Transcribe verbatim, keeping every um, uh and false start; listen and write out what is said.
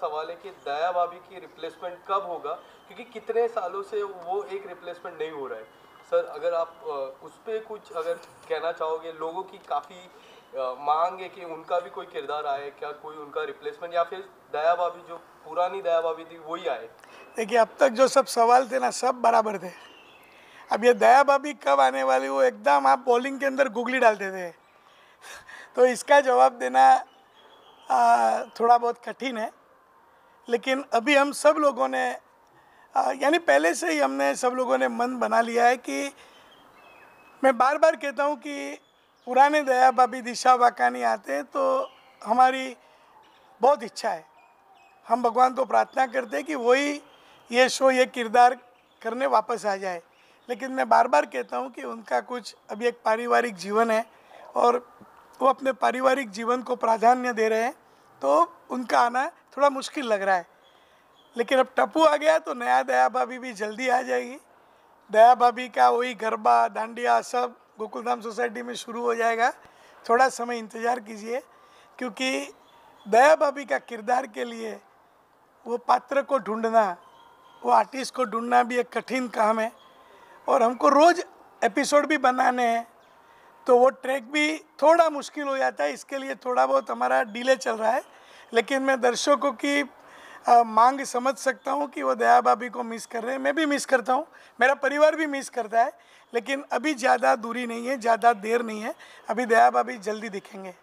सवाल है कि दया भाभी की रिप्लेसमेंट कब होगा, क्योंकि कितने सालों से वो एक रिप्लेसमेंट नहीं हो रहा है। सर अगर आप अ, उस पर कुछ अगर कहना चाहोगे, लोगों की काफ़ी मांग है कि उनका भी कोई किरदार आए, क्या कोई उनका रिप्लेसमेंट, या फिर दया भाभी जो पुरानी दया भाभी थी वही आए। देखिए, अब तक जो सब सवाल थे ना, सब बराबर थे। अब ये दया भाभी कब आने वाली, वो एकदम आप बॉलिंग के अंदर गुगली डालते थे तो इसका जवाब देना आ, थोड़ा बहुत कठिन है। लेकिन अभी हम सब लोगों ने यानी पहले से ही हमने सब लोगों ने मन बना लिया है कि मैं बार बार कहता हूँ कि पुराने दया भाभी दिशा वाकानी आते हैं तो हमारी बहुत इच्छा है, हम भगवान को प्रार्थना करते हैं कि वही ये शो ये किरदार करने वापस आ जाए। लेकिन मैं बार बार कहता हूँ कि उनका कुछ अभी एक पारिवारिक जीवन है और वो अपने पारिवारिक जीवन को प्राधान्य दे रहे हैं, तो उनका आना थोड़ा मुश्किल लग रहा है। लेकिन अब टप्पू आ गया तो नया दया भाभी भी जल्दी आ जाएगी। दया भाभी का वही गरबा डांडिया सब गोकुलधाम सोसाइटी में शुरू हो जाएगा। थोड़ा समय इंतज़ार कीजिए, क्योंकि दया भाभी का किरदार के लिए वो पात्र को ढूंढना, वो आर्टिस्ट को ढूंढना भी एक कठिन काम है और हमको रोज़ एपिसोड भी बनाने हैं, तो वो ट्रैक भी थोड़ा मुश्किल हो जाता है। इसके लिए थोड़ा बहुत हमारा डिले चल रहा है। लेकिन मैं दर्शकों की आ, मांग समझ सकता हूँ कि वो दया भाभी को मिस कर रहे हैं, मैं भी मिस करता हूँ, मेरा परिवार भी मिस करता है। लेकिन अभी ज़्यादा दूरी नहीं है, ज़्यादा देर नहीं है, अभी दया भाभी जल्दी दिखेंगे।